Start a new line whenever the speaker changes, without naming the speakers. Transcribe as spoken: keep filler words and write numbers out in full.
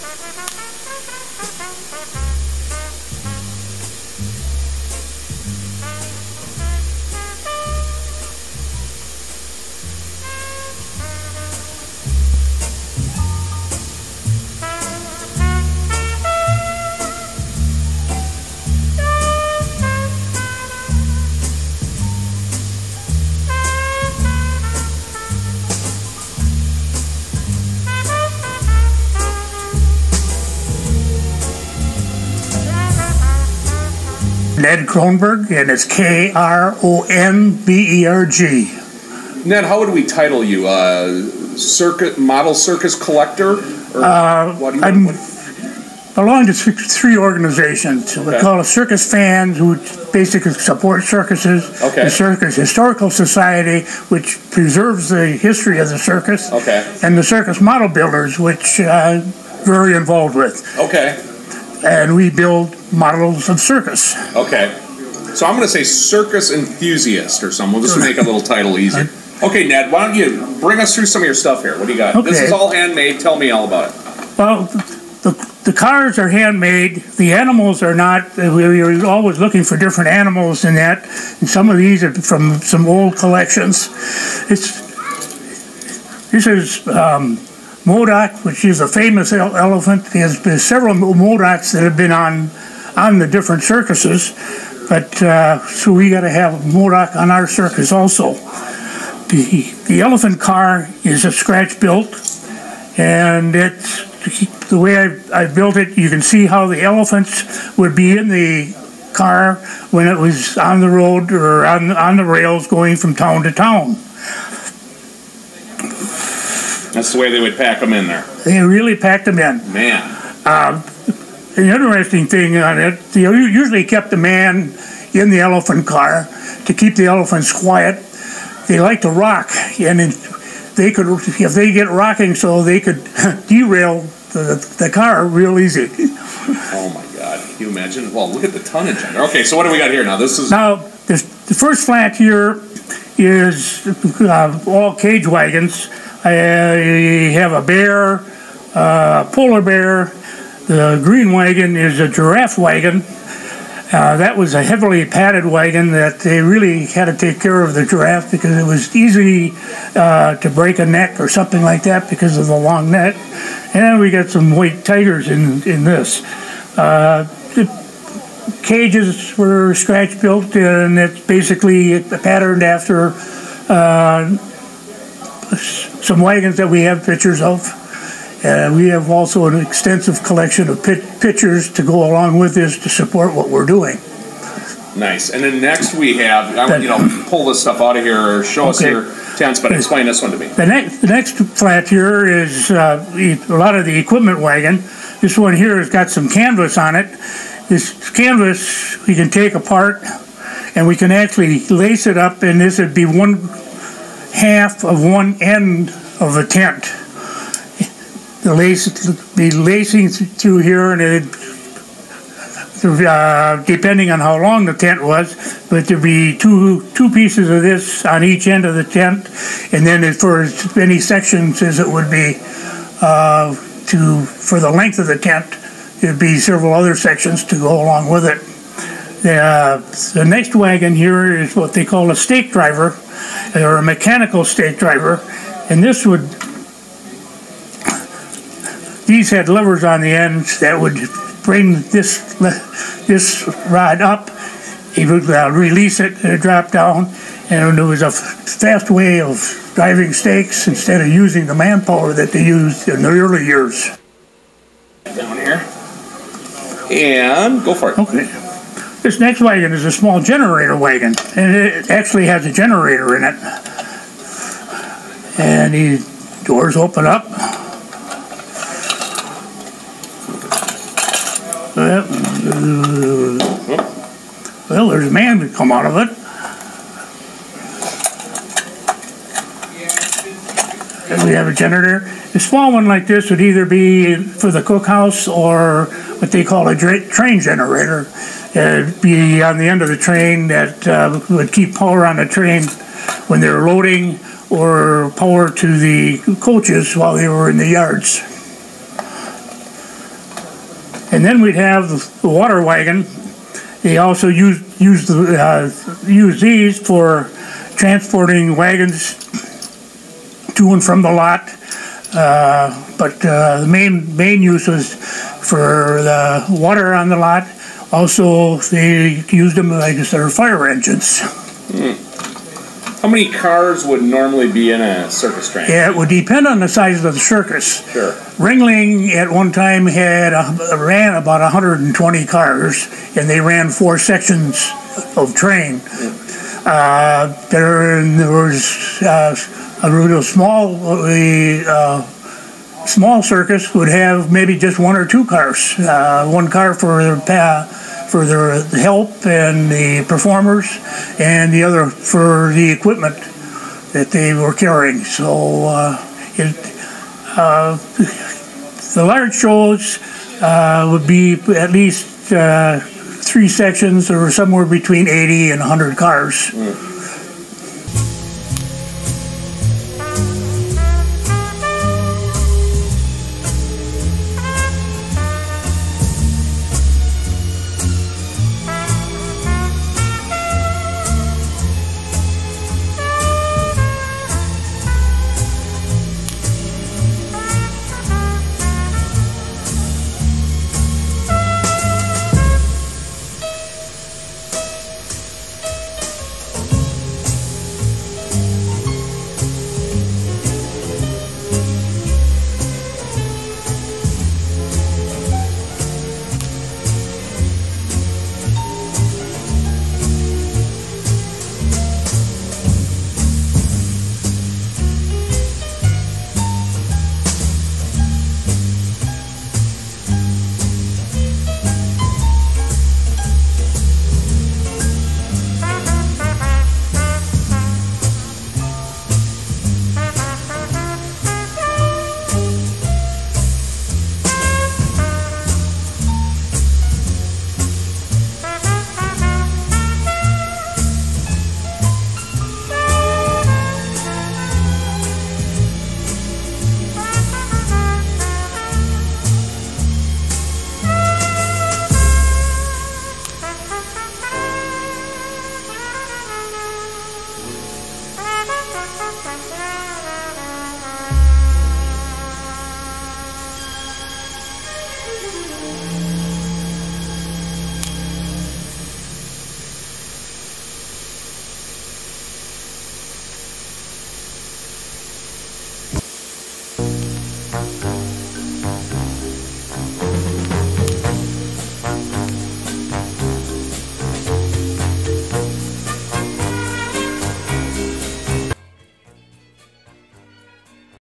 Ned Kronberg, and it's K R O N B E R G.
Ned, how would we title you? Uh, circuit model circus collector? Or
uh,
what do you
I'm
what?
belong to three organizations. Okay. We call it Circus Fans, who basically support circuses.
Okay.
The Circus Historical Society, which preserves the history of the circus.
Okay.
And the Circus Model Builders, which uh, very involved with.
Okay.
And we build models of circus.
Okay. So I'm going to say circus enthusiast or something. We'll just make a little title easier. Okay, Ned, why don't you bring us through some of your stuff here? What do you got?
Okay.
This is all handmade. Tell me all about it.
Well, the, the cars are handmade. The animals are not. We're always looking for different animals in that. And some of these are from some old collections. It's This is um, Modoc, which is a famous ele elephant. There's been several Modocs that have been on on the different circuses, but uh, so we got to have Modoc on our circus also. The the elephant car is a scratch built, and it's the way I I built it. You can see how the elephants would be in the car when it was on the road or on on the rails going from town to town.
That's the way they would pack them in there.
They really packed them in.
Man.
Uh, the interesting thing on it, they usually kept the man in the elephant car to keep the elephants quiet. They like to rock, and they could, if they get rocking, so they could derail the, the car real easy.
Oh my God! Can you imagine? Well, look at the tonnage on there. Okay, so what do we got here now? This is
now this, the first flat here is uh, all cage wagons. I have a bear, a polar bear. The green wagon is a giraffe wagon. Uh, that was a heavily padded wagon that they really had to take care of the giraffe because it was easy uh, to break a neck or something like that because of the long neck. And we got some white tigers in, in this. Uh, the cages were scratch built, and it's basically patterned after uh, some wagons that we have pictures of. Uh, we have also an extensive collection of pit pictures to go along with this to support what we're doing.
Nice. And then next we have, I want you know, pull this stuff out of here or show okay. us your tents, but explain this one to me.
The next, the next flat here is uh, a lot of the equipment wagon. This one here has got some canvas on it. This canvas we can take apart and we can actually lace it up, and this would be one half of one end of a tent. The lace be lacing through here, and it, uh, depending on how long the tent was, but there'd be two two pieces of this on each end of the tent, and then for as many sections as it would be uh, to for the length of the tent, there'd be several other sections to go along with it. The, uh, the next wagon here is what they call a stake driver, or a mechanical stake driver, and this would. These had levers on the ends that would bring this this rod up. He would uh, release it and it dropped down, and it was a fast way of driving stakes instead of using the manpower that they used in the early years.
Down here. And go for it.
Okay. This next wagon is a small generator wagon, and it actually has a generator in it. And the doors open up. Well, there's a man that come out of it. And we have a generator. A small one like this would either be for the cookhouse or what they call a train generator. It'd be on the end of the train that uh, would keep power on the train when they're loading, or power to the coaches while they were in the yards. And then we'd have the water wagon. They also use use the uh, use these for transporting wagons to and from the lot. Uh, but uh, the main main use was for the water on the lot. Also, they used them like their fire engines.
Hmm. How many cars would normally be in a circus train?
Yeah, it would depend on the size of the circus.
Sure.
Ringling at one time had a, ran about one hundred twenty cars, and they ran four sections of train. Mm. Uh, there, there was uh, a real small, uh, small circus would have maybe just one or two cars. Uh, one car for their pa for their help and the performers, and the other for the equipment that they were carrying. So uh, it, uh, the large shows uh, would be at least uh, three sections, or somewhere between eighty and one hundred cars. Mm.